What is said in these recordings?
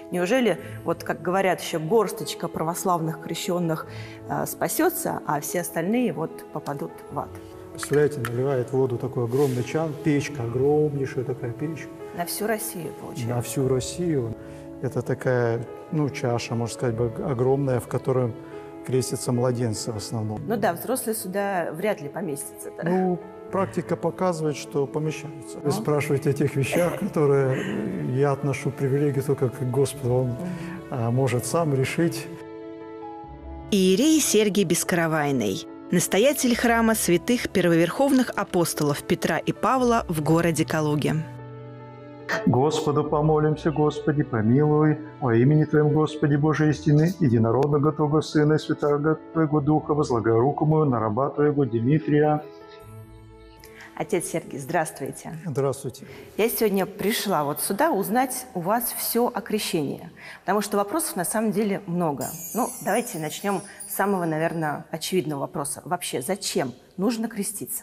Неужели, вот как говорят, еще горсточка православных крещенных спасется, а все остальные вот попадут в ад? Представляете, наливает воду такой огромный чан, печка, огромнейшая такая печка. На всю Россию, получается? На всю Россию. Это такая, чаша, можно сказать, огромная, в которой крестятся младенцы в основном. Ну да, взрослые сюда вряд ли поместятся. Практика показывает, что помещаются. Вы спрашиваете о тех вещах, которые я отношу привилегию только к Господу. Он может сам решить. Иерей Сергий Бескаравайный, настоятель храма святых первоверховных апостолов Петра и Павла в городе Калуге. Господу помолимся, Господи, помилуй, во имени Твоем, Господи, Божией истины, единородного Твоего Сына и Святаго Твоего Духа, возлагаю руку мою на раба Твоего Дмитрия. Отец Сергий, здравствуйте. Здравствуйте. Я сегодня пришла вот сюда узнать у вас все о крещении, потому что вопросов на самом деле много. Давайте начнем с самого, наверное, очевидного вопроса. Вообще, зачем нужно креститься?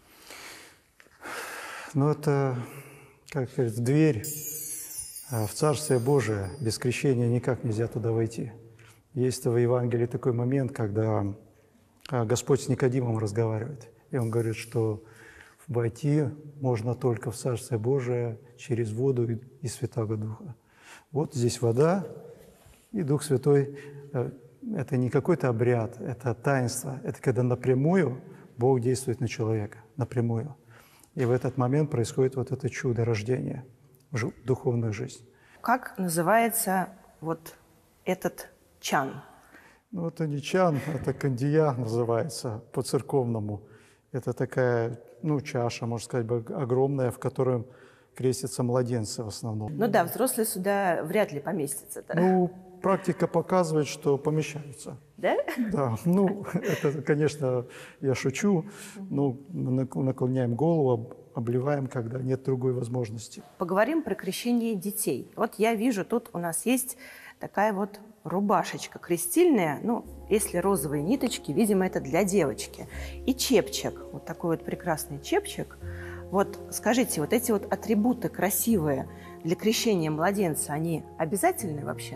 Это, как говорится, дверь в Царствие Божие. Без крещения никак нельзя туда войти. Есть в Евангелии такой момент, когда Господь с Никодимом разговаривает, и Он говорит, что войти можно только в Царствие Божие через воду и Святаго Духа. Вот здесь вода и Дух Святой. Это не какой-то обряд, это таинство. Это когда напрямую Бог действует на человека, напрямую. И в этот момент происходит вот это чудо рождения в духовную жизнь. Как называется вот этот чан? Это не чан, это кандия называется по-церковному. Это такая, чаша, можно сказать, огромная, в которой крестятся младенцы в основном. Да, взрослые сюда вряд ли поместятся. Да? Практика показывает, что помещаются. Да? Да, это, конечно, я шучу, мы наклоняем голову, обливаем, когда нет другой возможности. Поговорим про крещение детей. Вот я вижу, тут у нас есть такая вот рубашечка крестильная, если розовые ниточки, видимо, это для девочки. И чепчик, вот такой вот прекрасный чепчик. Вот скажите, вот эти вот атрибуты красивые для крещения младенца, они обязательны вообще?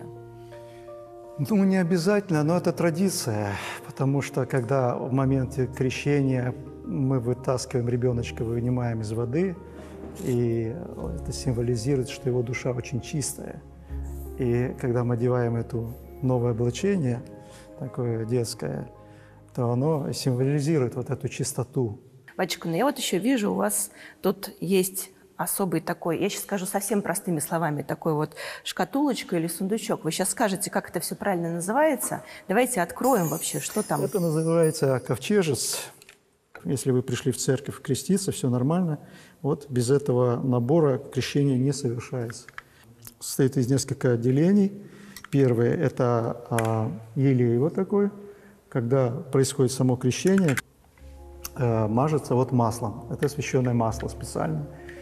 Не обязательно, но это традиция, потому что когда в моменте крещения мы вытаскиваем ребеночка, вынимаем из воды, и это символизирует, что его душа очень чистая. И когда мы одеваем это новое облачение, такое детское, то оно символизирует вот эту чистоту. Батюшка, я вот еще вижу, у вас тут есть особый такой, я сейчас скажу совсем простыми словами, такой вот шкатулочка или сундучок. Вы сейчас скажете, как это все правильно называется. Давайте откроем вообще, что там. Это называется ковчежец. Если вы пришли в церковь креститься, все нормально. Вот без этого набора крещение не совершается. Состоит из нескольких отделений. Первое – это елей вот такой. Когда происходит само крещение, мажется вот маслом. Это освященное масло специально.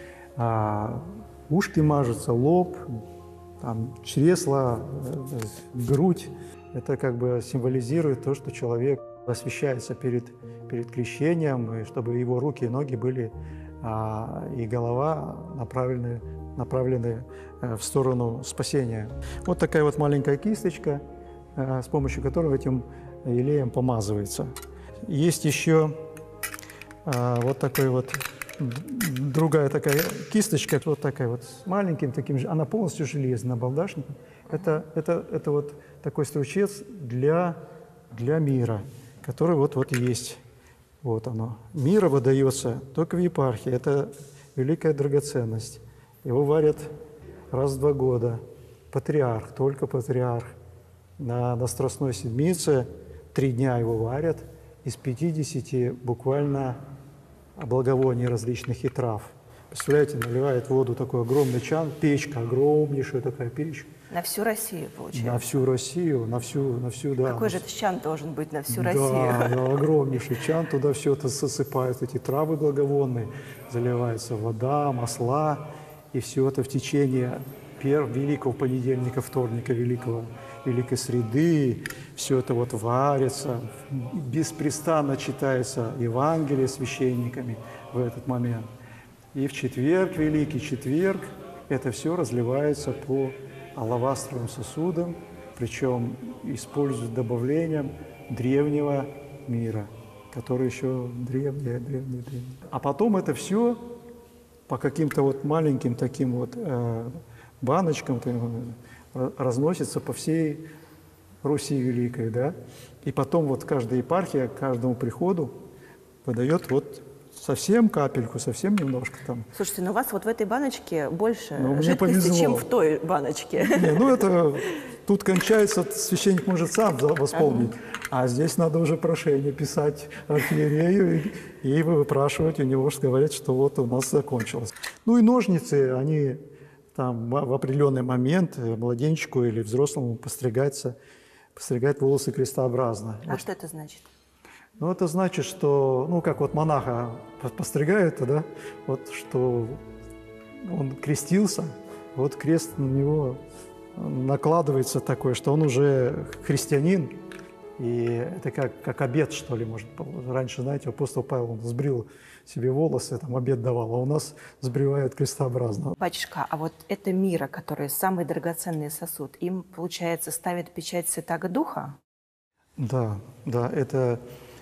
Ушки мажутся, лоб, чресла, грудь. Это как бы символизирует то, что человек освящается перед крещением, и чтобы его руки и ноги были, и голова направлены в сторону спасения. Вот такая вот маленькая кисточка, с помощью которой этим елеем помазывается. Есть еще вот такой вот другая такая кисточка, вот такая вот с маленьким таким же, она полностью железная, набалдашником. Это вот такой стручец для мира, который вот есть. Вот оно. Мира выдается только в епархии. Это великая драгоценность. Его варят раз в 2 года. Патриарх, только патриарх. На Страстной Седмице 3 дня его варят. Из 50 буквально благовоний различных и трав. Представляете, наливает воду такой огромный чан, печка, огромнейшая такая печь. На всю Россию, получается? На всю Россию, на всю, да. Какой же это чан должен быть на всю да, Россию? Да, огромнейший чан, туда все это сосыпают, эти травы благовонные, заливается вода, масла, и все это в течение великого понедельника, вторника, великой среды, все это вот варится, беспрестанно читается Евангелие священниками в этот момент. И в четверг, Великий четверг, это все разливается по алавастровым сосудом, причем используют добавлением древнего мира, который еще древний. А потом это все по каким-то вот маленьким таким вот баночкам разносится по всей Руси Великой, да? И потом вот каждая епархия каждому приходу выдает вот совсем капельку, совсем немножко там. Слушайте, ну у вас вот в этой баночке больше мне жидкости, повезло. чем в той баночке. Не, ну это тут кончается, священник может сам восполнить, а здесь надо уже прошение писать архиерею и выпрашивать у него, что говорят, что вот у нас закончилось. Ну и ножницы, они там в определенный момент младенчику или взрослому постригать волосы крестообразно. А что это значит? Ну, это значит, что, ну, как вот монаха постригают, да, вот, что он крестился, вот крест на него накладывается такой, что он уже христианин, и это как обет, что ли, может. Раньше, знаете, апостол Павел, он сбрил себе волосы, там обет давал, а у нас сбривают крестообразно. Батюшка, а вот это мира, который самый драгоценный сосуд, им, получается, ставят печать Святаго Духа? Да, это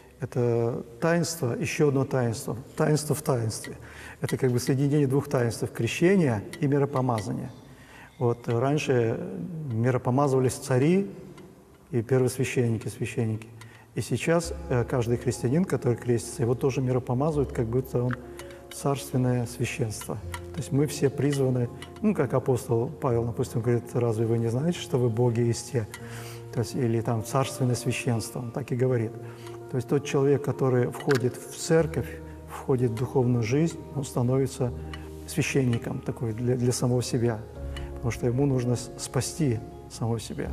таинство, еще одно таинство, таинство в таинстве. Это как бы соединение двух таинств – крещения и миропомазания. Вот раньше миропомазывались цари и первосвященники, священники. И сейчас каждый христианин, который крестится, его тоже миропомазывают, как будто он царственное священство. То есть мы все призваны, ну, как апостол Павел, допустим, говорит, разве вы не знаете, что вы боги исти? То есть, или там царственное священство, он так и говорит. То есть тот человек, который входит в церковь, входит в духовную жизнь, он становится священником такой для самого себя, потому что ему нужно спасти самого себя.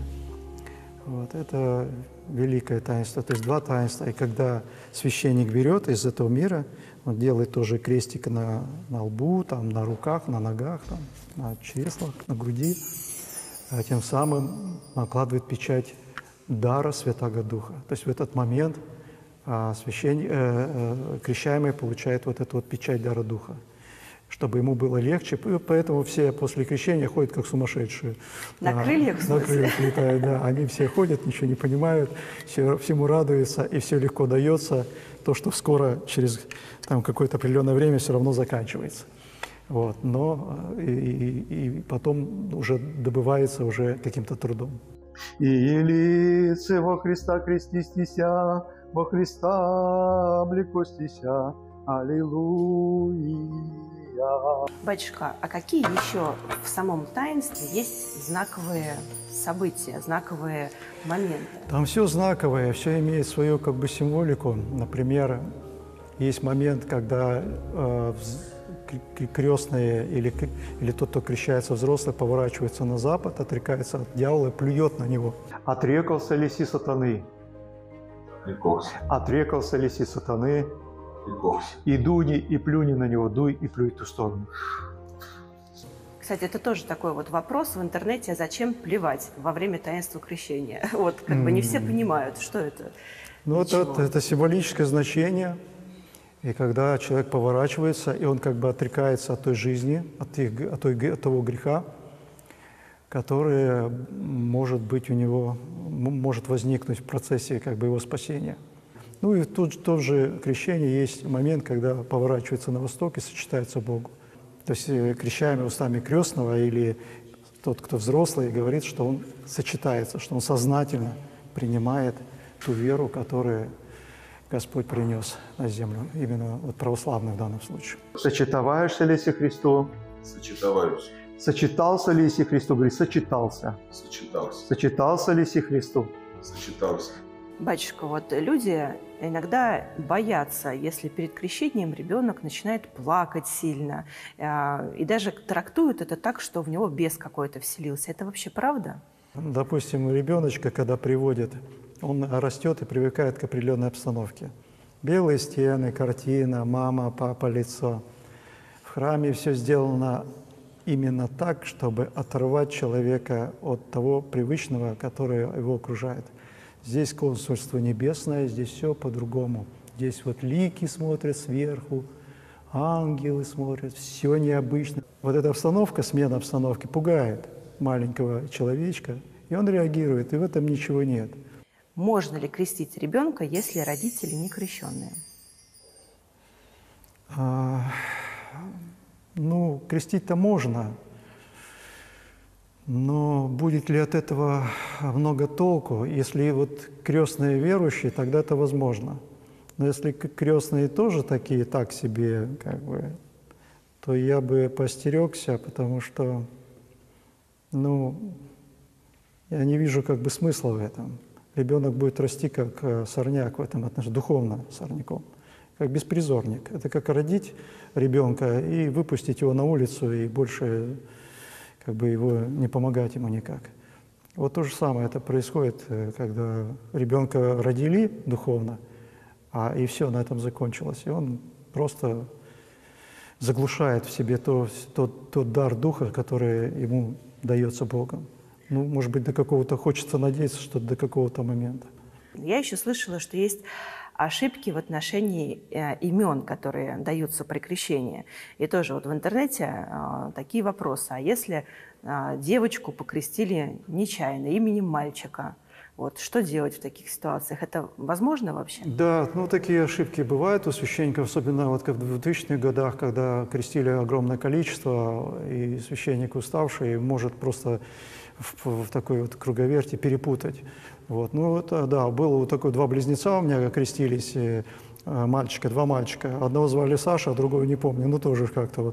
Вот, это великое таинство, то есть два таинства. И когда священник берет из этого мира, он делает тоже крестик на лбу, там, на руках, на ногах, там, на чреслах, на груди, а тем самым накладывает печать дара Святаго Духа. То есть в этот момент крещаемый получает вот эту вот печать дара Духа, чтобы ему было легче. Поэтому все после крещения ходят как сумасшедшие. На крыльях, в смысле? На крыльях летают, да. Они все ходят, ничего не понимают, всему радуются, и все легко дается. То, что скоро, через там, какое-то определенное время, все равно заканчивается. Вот. Но и потом уже добывается уже каким-то трудом. «И лице во Христа крестистися, во Христа облекостися, аллилуйя». Батюшка, а какие еще в самом таинстве есть знаковые события, знаковые моменты? Там все знаковое, все имеет свою как бы символику. Например, есть момент, когда крестные или тот, кто крещается взрослый, поворачивается на запад, отрекается от дьявола и плюет на него. «Отрекался лиси сатаны». «Отрекался лиси сатаны». «И дуни, и плюни на него, дуй и плюй в ту сторону». Кстати, это тоже такой вот вопрос в интернете, зачем плевать во время таинства крещения? Вот, как бы не все понимают, что это. Ну, это символическое значение. И когда человек поворачивается, и он как бы отрекается от той жизни, от того греха, который может быть у него, может возникнуть в процессе как бы его спасения. Ну и тут тоже крещение есть момент, когда поворачивается на восток и сочетается Богу. То есть крещаемый устами крестного или тот, кто взрослый, говорит, что он сочетается, что он сознательно принимает ту веру, которую Господь принес на землю, именно вот православный в данном случае. Сочетоваешься ли си Христу? Сочетоваюсь. Сочетался ли си Христу? Говорит, сочетался. Сочетался. Сочетался ли си Христу? Сочетался. Батюшка, вот люди иногда боятся, если перед крещением ребенок начинает плакать сильно, и даже трактуют это так, что в него бес какой-то вселился. Это вообще правда? Допустим, ребеночка, когда приводят, он растет и привыкает к определенной обстановке. Белые стены, картина, мама, папа, лицо. В храме все сделано именно так, чтобы оторвать человека от того привычного, которое его окружает. Здесь консульство небесное, здесь все по-другому. Здесь вот лики смотрят сверху, ангелы смотрят, все необычно. Вот эта обстановка, смена обстановки пугает. маленького человечка, и он реагирует, и в этом ничего нет. Можно ли крестить ребенка, если родители не крещенные? Ну, крестить-то можно, но будет ли от этого много толку? Если вот крестные верующие, тогда это возможно. Но если крестные тоже такие, так себе, как бы, то я бы поостерегся, потому что, ну, я не вижу как бы смысла в этом. Ребенок будет расти как сорняк в этом отношении, духовно сорняком, как беспризорник. Это как родить ребенка и выпустить его на улицу, и больше как бы его не помогать ему никак. Вот то же самое это происходит, когда ребенка родили духовно, и все, на этом закончилось. И он просто заглушает в себе тот дар духа, который ему дается Богом. Ну, может быть, до какого-то, хочется надеяться, что до какого-то момента. Я еще слышала, что есть ошибки в отношении имен, которые даются при крещении. И тоже вот в интернете такие вопросы. А если девочку покрестили нечаянно, именем мальчика? Вот, что делать в таких ситуациях? Это возможно вообще? Да, ну такие ошибки бывают у священников, особенно вот как в 2000-х годах, когда крестили огромное количество, и священник уставший может просто в такой вот круговерти перепутать. Вот. Ну вот, да, было вот такое, два близнеца у меня крестились, мальчика, два мальчика. Одного звали Саша, а другого не помню, ну тоже как-то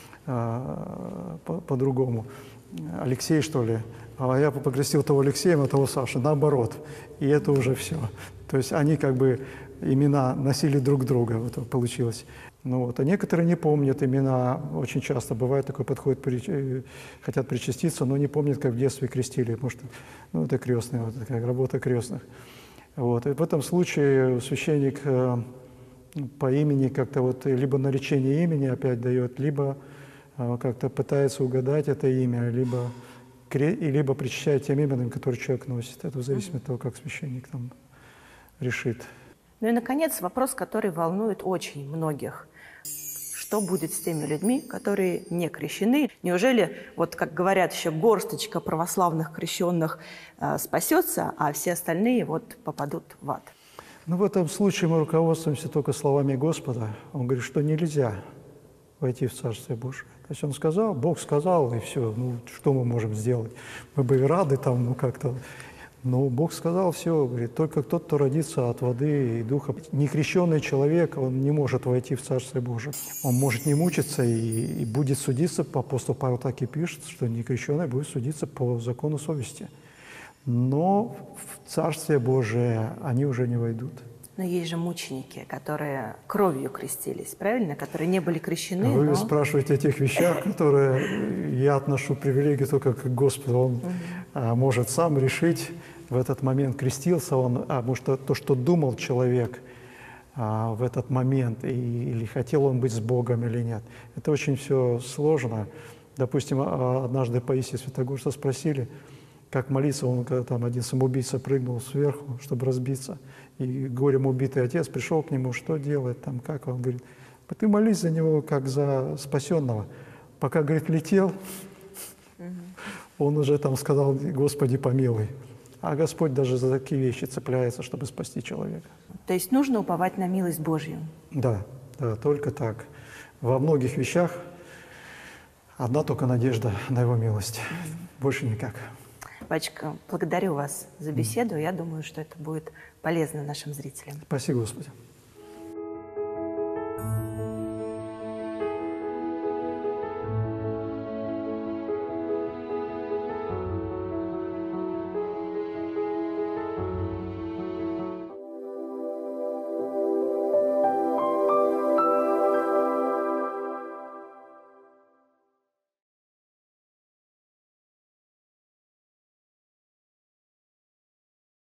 вот по-другому. Алексей, что ли. А я покрестил того Алексеем, а того Сашей, наоборот. И это уже все. То есть они как бы имена носили друг друга, вот получилось. Ну, вот. А некоторые не помнят имена. Очень часто бывает такой подход, хотят причаститься, но не помнят, как в детстве крестили. Потому что, ну, это крестные, вот такая работа крестных. Вот. И в этом случае священник по имени как-то вот либо наречение имени опять дает, либо как-то пытается угадать это имя, либо причащает тем именем, которое человек носит. Это в зависимости от того, как священник там решит. Ну и, наконец, вопрос, который волнует очень многих. Что будет с теми людьми, которые не крещены? Неужели, вот как говорят еще, горсточка православных крещенных спасется, а все остальные вот попадут в ад? Ну, в этом случае мы руководствуемся только словами Господа. Он говорит, что нельзя войти в Царствие Божие. То есть он сказал, Бог сказал, и все. Ну, что мы можем сделать? Мы бы и рады там, ну, как-то. Но Бог сказал, все, говорит, только тот, кто родится от воды и духа. Некрещенный человек, он не может войти в Царствие Божие. Он может не мучиться и будет судиться, апостол Павел так и пишет, что некрещенный будет судиться по закону совести. Но в Царствие Божие они уже не войдут. Но есть же мученики, которые кровью крестились, правильно? Которые не были крещены, Вы спрашиваете о тех вещах, которые я отношу привилегию только к Господу. Он может сам решить в этот момент, крестился он, потому что то, что думал человек в этот момент, или хотел он быть с Богом или нет, это очень все сложно. Допустим, однажды Паисия Святогорца спросили, как молиться, он когда там один самоубийца прыгнул сверху, чтобы разбиться, и горем убитый отец пришел к нему, что делать, там, как он говорит, ты молись за него, как за спасенного. Пока, говорит, летел, он уже там сказал, Господи, помилуй. А Господь даже за такие вещи цепляется, чтобы спасти человека. То есть нужно уповать на милость Божью? Да, да, только так. Во многих вещах одна только надежда на Его милость, больше никак. Батюшка, благодарю вас за беседу. Я думаю, что это будет полезно нашим зрителям. Спасибо, Господи.